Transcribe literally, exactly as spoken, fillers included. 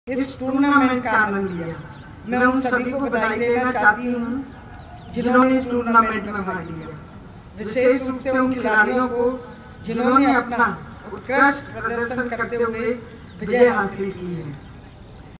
इस टूर्नामेंट का आनंद लिया। मैं उन सभी को बधाई देना चाहती हूँ जिन्होंने इस टूर्नामेंट में भाग लिया, विशेष रूप से उन खिलाड़ियों को जिन्होंने अपना उत्कृष्ट प्रदर्शन करते हुए विजय हासिल की है।